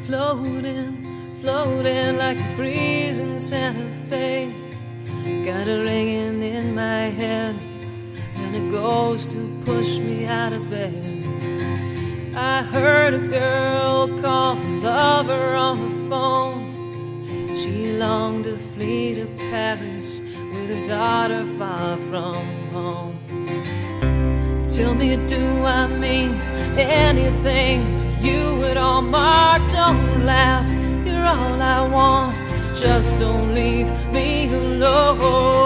Floating, floating like a breeze in Santa Fe. Got a ringing in my head, and it goes to push me out of bed. I heard a girl call her lover on the phone. She longed to flee to Paris with her daughter far from home. Tell me, do I mean anything to you at all? Mark, don't laugh, you're all I want. Just don't leave me alone.